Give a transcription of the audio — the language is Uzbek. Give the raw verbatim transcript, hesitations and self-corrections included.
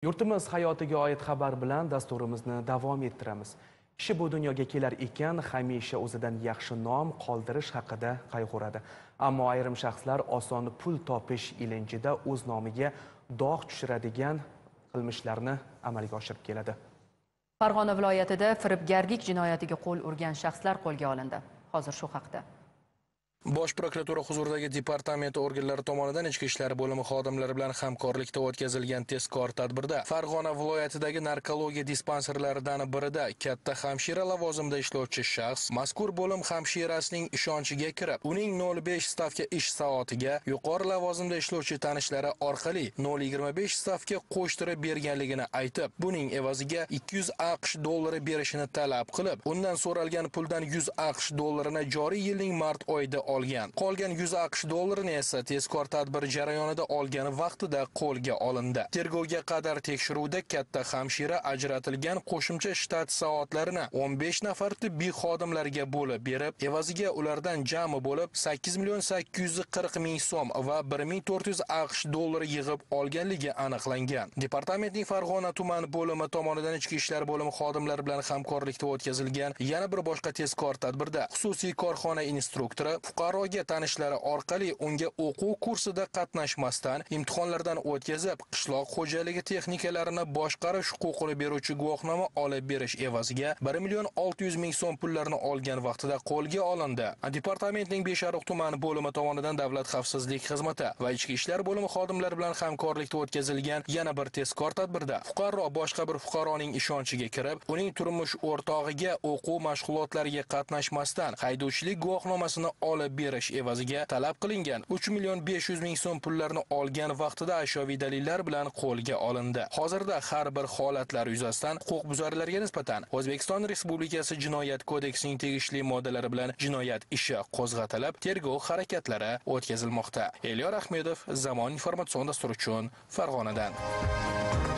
Yurtimiz hayotiga oid xabar bilan dasturimizni davom ettiramiz. Kishi bu dunyoga kelar ekan, hamisha o'zidan yaxshi nom qoldirish haqida qayg'uradi. Ammo ayrim shaxslar oson pul topish ilinjida o'z nomiga dog' tushiradigan qilmishlarni amalga oshirib keladi. Farg'ona viloyatida firibgarlik jinoyatiga qo'l urgan shaxslar qo'lga olindi. Hozir shu haqda. Bosh prokuratura huzuridagi departament organlari tomonidan ichki ishlar bo'limi xodimlari bilan hamkorlikda o'tkazilgan tezkor tadbirda Farg'ona viloyatidagi narkologiya dispanserlaridan birida katta hamshira lavozimida ishlovchi shaxs mazkur bo'lim hamshirasining ishonchiga kirib, uning nol besh stavka ish soatiga yuqori lavozimda ishlovchi tanishlari orqali nol yigirma besh stavka qo'shtirib berganligini aytib, buning evaziga ikki yuz aqsh dollari berishini talab qilib, undan so'ralgan puldan yuz aqsh dollarini joriy yilning mart oyida olgan. Qolgan yuz aqsh dollarini esa tezkor tadbir jarayonida olgan vaqtida qo'lga olindi. Tergovga qadar tekshiruvda katta hamshira ajratilgan qo'shimcha shtat soatlarini o'n besh nafar tibbiy xodimlarga bo'lib berib, evaziga ulardan jami bo'lib sakkiz million sakkiz yuz qirq ming so'm va bir ming to'rt yuz aqsh dollari yig'ib olganligi aniqlangan. Departamentning Farg'ona tuman bo'limi tomonidan ichki ishlar bo'limi xodimlari bilan hamkorlikda o'tkazilgan yana bir boshqa tezkor tadbirda xususiy korxona instruktori fuqaroga tanishlari orqali unga o'quv kursida qatnashmasdan imtihonlardan o'tkazib, qishloq xo'jaligi texnikalarini boshqarish huquqini beruvchi guvohnoma olib berish evaziga bir million olti yuz ming so'm pullarni olgan vaqtida qo'lga olindi. Departamentning Beshariq tuman bo'limi tomonidan Davlat xavfsizlik xizmati va ichki ishlar bo'limi xodimlari bilan hamkorlikda o'tkazilgan yana bir tezkor tadbirda fuqaro boshqa bir fuqaroning ishonchiga kirib, uning turmush o'rtog'iga o'quv mashg'ulotlariga qatnashmasdan haydovchilik guvohnomasini olib berish evaziga talab qilingan uch million besh yuz ming so'm pullarni olgan vaqtida ashyoviy dalillar bilan qo'lga olindi. Hozirda har bir holatlar yuzasidan huquqbuzarlarga nisbatan O'zbekiston Respublikasi Jinoyat kodeksining tegishli moddalari bilan jinoyat ishi qo'zg'atilib, tergov harakatlari o'tkazilmoqda. Elyor Ahmedov, Zamon informatsion dasturi uchun Farg'onadan.